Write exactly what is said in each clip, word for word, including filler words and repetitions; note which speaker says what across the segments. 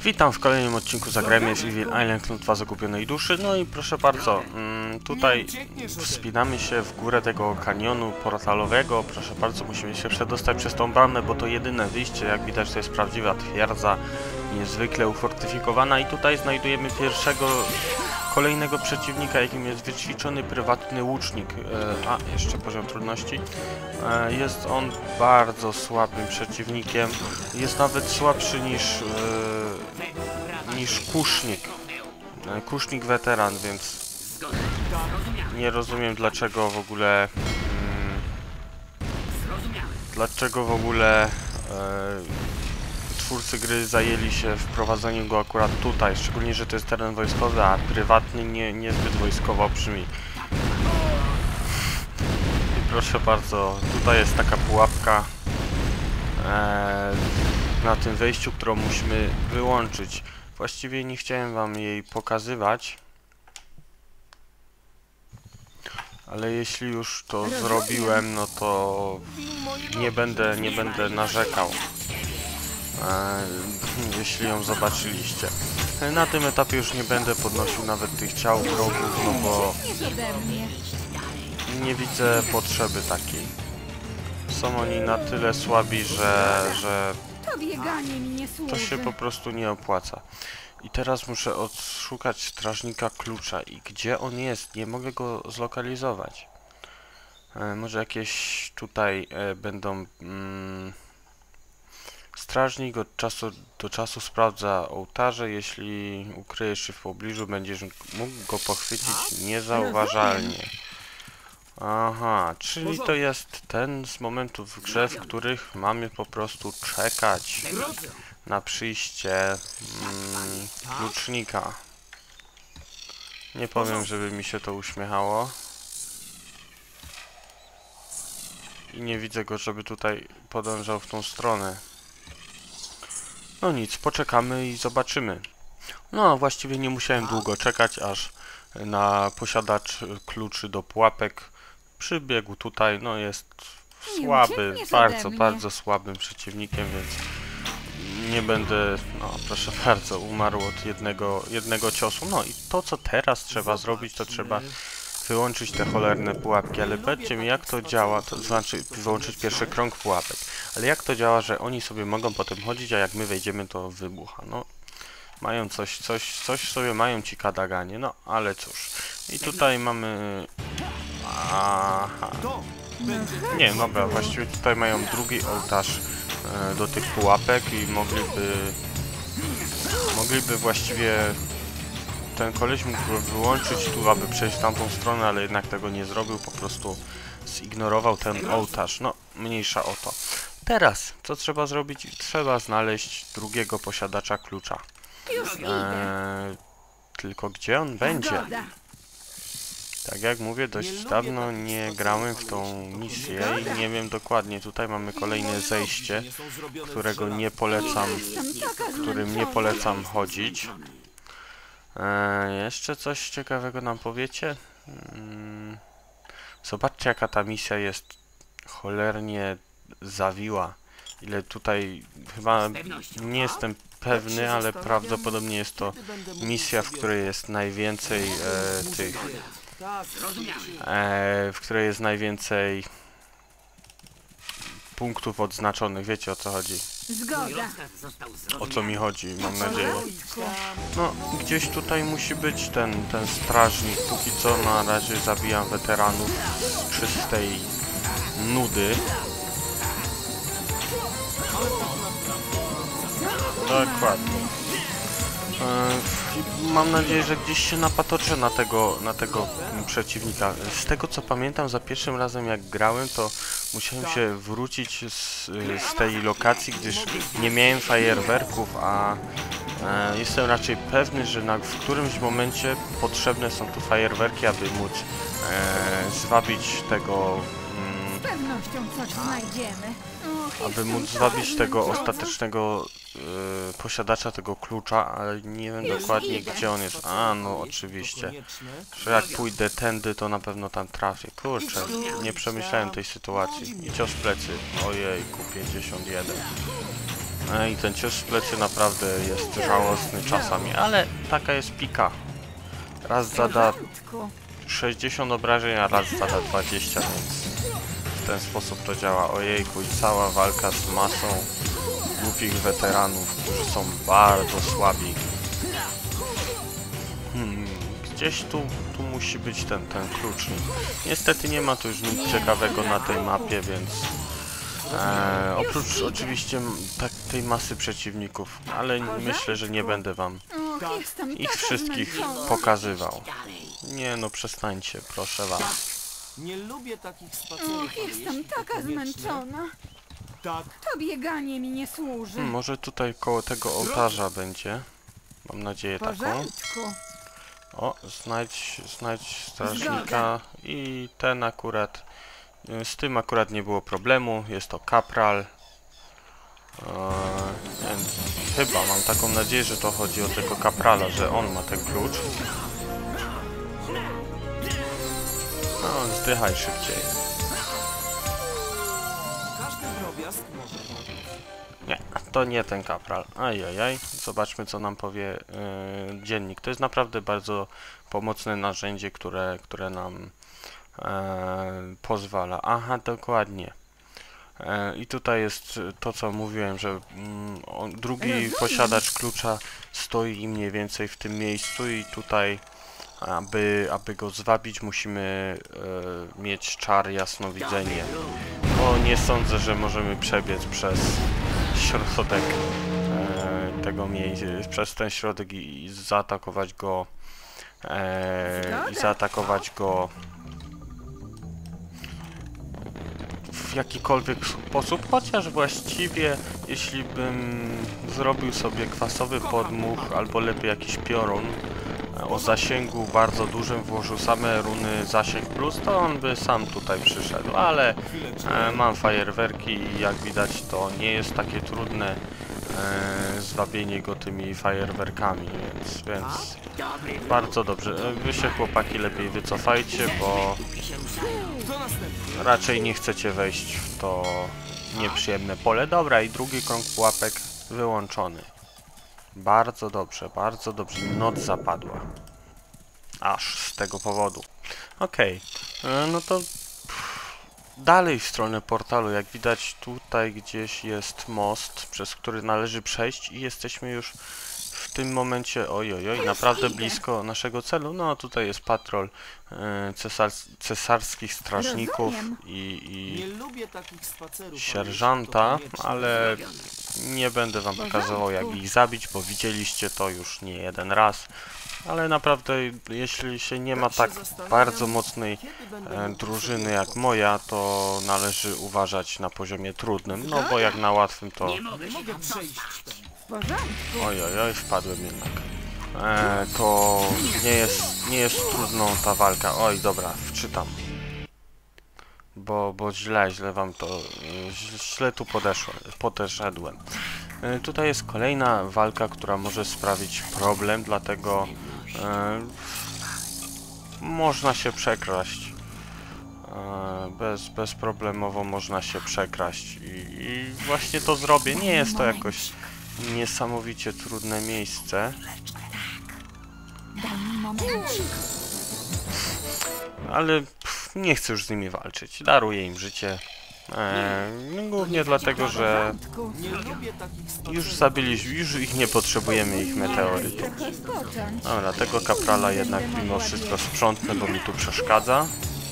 Speaker 1: Witam w kolejnym odcinku Zagrajmy w Evil Island Klątwa Zagubionej Duszy. No i proszę bardzo, mm, tutaj wspinamy się w górę tego kanionu portalowego. Proszę bardzo, musimy się przedostać przez tą bramę, bo to jedyne wyjście. Jak widać, to jest prawdziwa twierdza, niezwykle ufortyfikowana. I tutaj znajdujemy pierwszego, kolejnego przeciwnika, jakim jest wyćwiczony prywatny łucznik. E, a, jeszcze poziom trudności. E, jest on bardzo słabym przeciwnikiem. Jest nawet słabszy niż, e, niż kusznik. E, kusznik weteran, więc nie rozumiem dlaczego w ogóle... Mm, dlaczego w ogóle... E, twórcy gry zajęli się wprowadzeniem go akurat tutaj, szczególnie, że to jest teren wojskowy, a prywatny nie, niezbyt wojskowo brzmi. I proszę bardzo, tutaj jest taka pułapka e, na tym wejściu, którą musimy wyłączyć. Właściwie nie chciałem wam jej pokazywać, ale jeśli już to zrobiłem, no to nie będę, nie będę narzekał. E, jeśli ją zobaczyliście. Na tym etapie już nie będę podnosił nawet tych ciał wrogów, no bo nie widzę potrzeby takiej. Są oni na tyle słabi, że, że to się po prostu nie opłaca. I teraz muszę odszukać strażnika klucza. I gdzie on jest? Nie mogę go zlokalizować. E, może jakieś tutaj e, będą... Mm, Strażnik od czasu do czasu sprawdza ołtarze. Jeśli ukryjesz się w pobliżu, będziesz mógł go pochwycić niezauważalnie. Aha, czyli to jest ten z momentów w grze, w których mamy po prostu czekać na przyjście mm, klucznika. Nie powiem, żeby mi się to uśmiechało. I nie widzę go, żeby tutaj podążał w tą stronę. No nic, poczekamy i zobaczymy. No, właściwie nie musiałem długo czekać, aż na posiadacz kluczy do pułapek przybiegł tutaj. No, jest słaby, bardzo, bardzo słabym przeciwnikiem, więc nie będę, no proszę bardzo, umarł od jednego, jednego ciosu. No i to, co teraz trzeba zrobić, to trzeba wyłączyć te cholerne pułapki, ale powiedzcie mi, jak to działa, to znaczy wyłączyć pierwszy krąg pułapek, ale jak to działa, że oni sobie mogą potem chodzić, a jak my wejdziemy, to wybucha. No, mają coś, coś, coś sobie mają ci kadaganie, no, ale cóż. I tutaj mamy... Aha. Nie, dobra, właściwie tutaj mają drugi ołtarz e, do tych pułapek i mogliby... Mogliby właściwie... Ten koleś mógł go wyłączyć tu, aby przejść w tamtą stronę, ale jednak tego nie zrobił, po prostu zignorował ten ołtarz. No, mniejsza o to. Teraz, co trzeba zrobić? Trzeba znaleźć drugiego posiadacza klucza. Eee, tylko gdzie on będzie? Tak jak mówię, dość dawno nie grałem w tą misję i nie wiem dokładnie. Tutaj mamy kolejne zejście, którego nie polecam, którym nie polecam chodzić. Eee, jeszcze coś ciekawego nam powiecie? Hmm. Zobaczcie, jaka ta misja jest cholernie zawiła. Ile tutaj, chyba nie jestem pewny, ale prawdopodobnie jest to misja, w której jest najwięcej e, tych... E, w której jest najwięcej punktów odznaczonych. Wiecie, o co chodzi?
Speaker 2: Zgoda.
Speaker 1: O co mi chodzi, mam nadzieję. No, gdzieś tutaj musi być ten, ten strażnik. Póki co na razie zabijam weteranów z czystej nudy. Dokładnie. Eee, mam nadzieję, że gdzieś się napatoczę na tego, na tego przeciwnika. Z tego co pamiętam, za pierwszym razem jak grałem, to musiałem się wrócić z, z tej lokacji, gdyż nie miałem fajerwerków, a e, jestem raczej pewny, że na, w którymś momencie potrzebne są tu fajerwerki, aby móc e, zwabić tego... Mm,
Speaker 2: Z pewnością coś znajdziemy.
Speaker 1: aby móc zwabić tego ostatecznego e, posiadacza tego klucza, ale nie wiem dokładnie gdzie on jest. A, no oczywiście. Że jak pójdę tędy, to na pewno tam trafię. Kurczę, nie przemyślałem tej sytuacji. I cios w plecy. Ojejku, pięćdziesiąt jeden. E, I ten cios w plecy naprawdę jest żałosny czasami, ale taka jest pika. Raz zada
Speaker 2: Porządku.
Speaker 1: sześćdziesiąt obrażeń, a raz zada dwadzieścia, więc w ten sposób to działa. Ojejku, i cała walka z masą głupich weteranów, którzy są bardzo słabi. Hmm, gdzieś tu, tu musi być ten, ten klucznik. Niestety nie ma tu już nic ciekawego na tej mapie, więc e, oprócz oczywiście m- tak, tej masy przeciwników, ale myślę, że nie będę wam
Speaker 2: Och, jestem
Speaker 1: ich
Speaker 2: taka
Speaker 1: wszystkich
Speaker 2: zmęczona.
Speaker 1: pokazywał. Nie no, przestańcie, proszę was.
Speaker 3: Nie lubię takich spacerów,
Speaker 2: Och,
Speaker 3: ale
Speaker 2: jestem
Speaker 3: jeśli to
Speaker 2: taka
Speaker 3: konieczne,
Speaker 2: zmęczona.
Speaker 3: Tak,
Speaker 2: To bieganie mi nie służy.
Speaker 1: Hmm, może tutaj koło tego ołtarza będzie. Mam nadzieję
Speaker 2: W
Speaker 1: taką.
Speaker 2: porządku.
Speaker 1: O, znajdź, znajdź strażnika i ten akurat, y, z tym akurat nie było problemu, jest to kapral. Eee, więc chyba, mam taką nadzieję, że to chodzi o tego kaprala, że on ma ten klucz. No, zdychaj szybciej.
Speaker 3: każdy drobiazg może pomóc.
Speaker 1: Nie, to nie ten kapral. Ajajaj, zobaczmy co nam powie yy, dziennik. To jest naprawdę bardzo pomocne narzędzie, które, które nam e, pozwala. Aha, dokładnie. E, I tutaj jest to, co mówiłem, że mm, on, drugi
Speaker 2: Rozumiem.
Speaker 1: posiadacz klucza stoi mniej więcej w tym miejscu i tutaj, aby, aby go zwabić, musimy e, mieć czar jasnowidzenie. Bo nie sądzę, że możemy przebiec przez środek e, tego miejsca, przez ten środek i, i zaatakować go e, i zaatakować go w jakikolwiek sposób, chociaż właściwie jeśli bym zrobił sobie kwasowy podmuch albo lepiej jakiś piorun e, o zasięgu bardzo dużym, włożył same runy zasięg plus, to on by sam tutaj przyszedł, ale e, mam fajerwerki i jak widać to nie jest takie trudne e, zwabienie go tymi fajerwerkami, więc, więc bardzo dobrze. E, Wy się chłopaki lepiej wycofajcie, bo
Speaker 3: Kto następny?
Speaker 1: raczej nie chcecie wejść w to nieprzyjemne pole. Dobra, i drugi krąg pułapek wyłączony. Bardzo dobrze, bardzo dobrze. Noc zapadła. Aż z tego powodu. Okej, e, no to pff, dalej w stronę portalu. Jak widać tutaj gdzieś jest most, przez który należy przejść i jesteśmy już w tym momencie, oj, oj, oj, naprawdę blisko naszego celu. No tutaj jest patrol e, cesars cesarskich strażników
Speaker 2: Rozumiem.
Speaker 1: i,
Speaker 3: Nie
Speaker 1: i
Speaker 3: lubię takich spacerów, ale
Speaker 1: sierżanta,
Speaker 3: jeśli to konieczne,
Speaker 1: ale nie będę wam pokazywał jak ich zabić, bo widzieliście to już nie jeden raz. Ale naprawdę, jeśli się nie ma tak bardzo mocnej
Speaker 3: kiedy będę
Speaker 1: e,
Speaker 3: mógł
Speaker 1: drużyny
Speaker 3: sobie
Speaker 1: jak moja, to należy uważać na poziomie trudnym, no bo jak na łatwym to...
Speaker 3: Nie mogę przejść tam.
Speaker 2: W porządku.
Speaker 1: Oj, oj, oj, wpadłem jednak. E, to nie jest, nie jest trudną ta walka. Oj, dobra, wczytam. Bo, bo źle, źle wam to... e, źle tu podeszłem, podeszedłem. E, tutaj jest kolejna walka, która może sprawić problem, dlatego e, można się przekraść. E, bez, bezproblemowo można się przekraść i, i właśnie to zrobię. Nie jest to jakoś niesamowicie trudne miejsce,
Speaker 2: Daj mi momencik.
Speaker 1: ale pff, nie chcę już z nimi walczyć. Daruję im życie. E, głównie dlatego, że
Speaker 2: W porządku.
Speaker 3: Nie lubię takich spacerów.
Speaker 1: już zabiliśmy, już ich nie potrzebujemy, ich meteorytów.
Speaker 2: Trochę odpocząć.
Speaker 1: Dobra, tego kaprala jednak mimo wszystko sprzątnę, bo mi tu przeszkadza.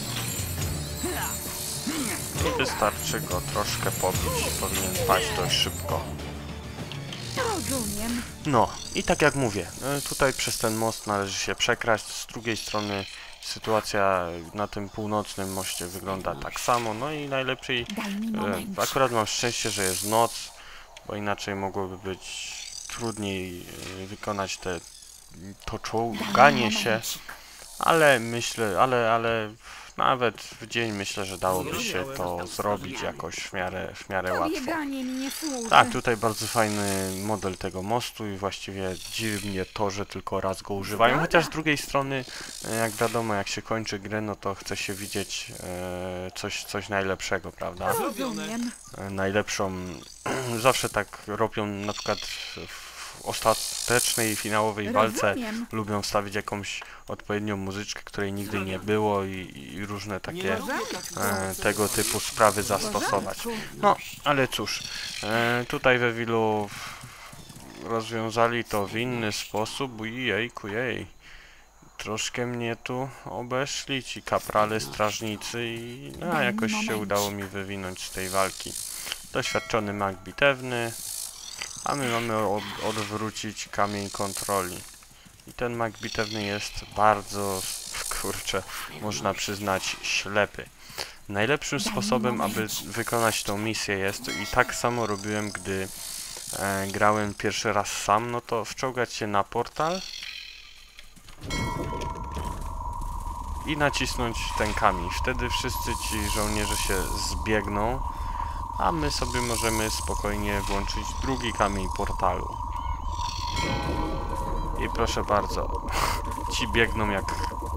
Speaker 1: I wystarczy go troszkę pobić i powinien paść dość szybko.
Speaker 2: Rozumiem.
Speaker 1: No, i tak jak mówię, e, tutaj przez ten most należy się przekraść, z drugiej strony sytuacja na tym północnym moście wygląda tak samo, no i najlepiej,
Speaker 2: Daj mi
Speaker 1: e,
Speaker 2: momencik.
Speaker 1: akurat mam szczęście, że jest noc, bo inaczej mogłoby być trudniej e, wykonać te, to
Speaker 2: Daj mi
Speaker 1: czołganie się,
Speaker 2: momencik.
Speaker 1: ale myślę, ale, ale nawet w dzień myślę, że dałoby się to zrobić jakoś w miarę, w miarę
Speaker 2: To
Speaker 1: łatwo.
Speaker 2: bieganie mi nie służy.
Speaker 1: Tak, tutaj bardzo fajny model tego mostu i właściwie dziwi mnie to, że tylko raz go używają,
Speaker 2: Zgoda.
Speaker 1: chociaż z drugiej strony, e, jak wiadomo, jak się kończy grę, no to chce się widzieć e, coś, coś najlepszego, prawda?
Speaker 2: Rozumiem.
Speaker 1: E, najlepszą, zawsze tak robią na przykład w, w ostatecznej, finałowej walce,
Speaker 2: Rozumiem.
Speaker 1: lubią wstawić jakąś odpowiednią muzyczkę, której nigdy nie było i, i różne
Speaker 3: Nie
Speaker 1: takie
Speaker 3: lubię takich
Speaker 1: e,
Speaker 3: spacerów.
Speaker 1: tego typu sprawy
Speaker 2: W
Speaker 1: zastosować.
Speaker 2: porządku.
Speaker 1: No, ale cóż, e, tutaj we Wilu rozwiązali to w inny sposób. Jejku, jej. Troszkę mnie tu obeszli ci kaprale strażnicy i no, jakoś się udało mi wywinąć z tej walki. Doświadczony mag bitewny, a my mamy od, odwrócić kamień kontroli. I ten mag bitewny jest bardzo, kurczę, można przyznać, ślepy. Najlepszym sposobem, aby wykonać tą misję jest, i tak samo robiłem, gdy e, grałem pierwszy raz sam, no to wczołgać się na portal i nacisnąć ten kamień. Wtedy wszyscy ci żołnierze się zbiegną, a my sobie możemy spokojnie włączyć drugi kamień portalu. I proszę bardzo, ci biegną jak...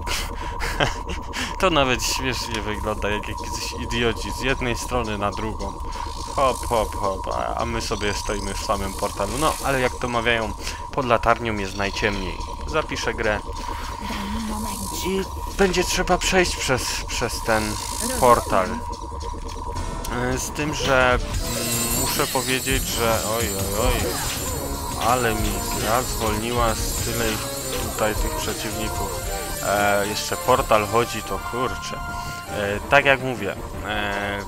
Speaker 1: To nawet śmiesznie wygląda, jak jakiś idioci z jednej strony na drugą. Hop, hop, hop, a- a my sobie stoimy w samym portalu. No, ale jak to mawiają, pod latarnią jest najciemniej. Zapiszę grę
Speaker 2: Daj mi momencik.
Speaker 1: i będzie trzeba przejść przez, przez ten portal. E, Z tym, że mm, muszę powiedzieć, że oj, oj, oj, ale mi gra zwolniła z tyle ich tutaj tych przeciwników. E, jeszcze portal chodzi, to kurczę. E, tak jak mówię, e,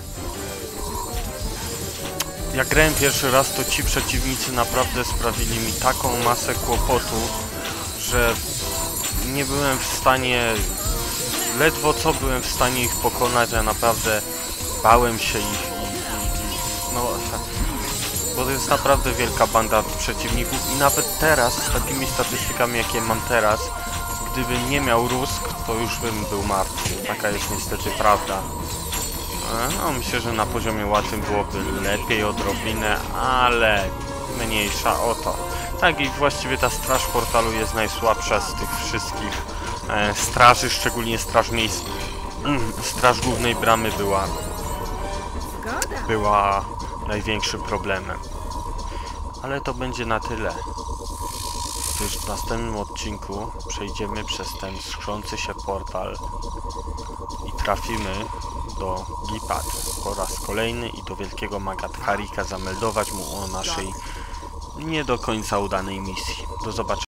Speaker 1: jak grałem pierwszy raz, to ci przeciwnicy naprawdę sprawili mi taką masę kłopotów, że nie byłem w stanie, ledwo co byłem w stanie ich pokonać, a naprawdę bałem się ich i, i, i no, bo to jest naprawdę wielka banda przeciwników i nawet teraz, z takimi statystykami jakie mam teraz, gdybym nie miał Rusk, to już bym był martwy. Taka jest niestety prawda. E, No myślę, że na poziomie łatwym byłoby lepiej odrobinę, ale mniejsza o to. Tak i właściwie ta straż portalu jest najsłabsza z tych wszystkich e, straży, szczególnie straż miejska. Straż głównej bramy była,
Speaker 2: Zgoda.
Speaker 1: była największym problemem. Ale to będzie na tyle. Gdyż w następnym odcinku przejdziemy przez ten skrzący się portal i trafimy do Gipat po raz kolejny i do wielkiego maga Tharika zameldować mu o naszej nie do końca udanej misji. Do zobaczenia.